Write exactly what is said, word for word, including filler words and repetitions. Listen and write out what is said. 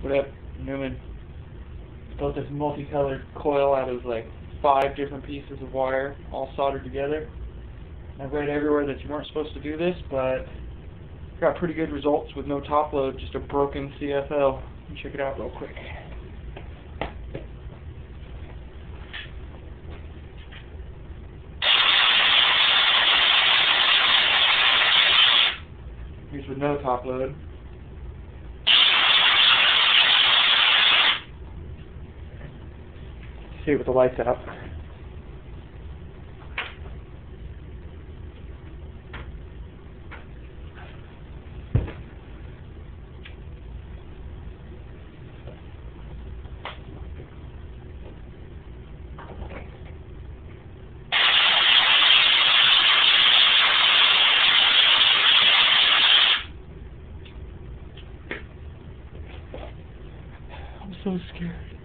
What up, Newman? Built this multicolored coil out of like five different pieces of wire, all soldered together. I've read everywhere that you weren't supposed to do this, but got pretty good results with no top load, just a broken C F L. Let me check it out real quick. Here's with no top load. See it with the lights out. I'm so scared.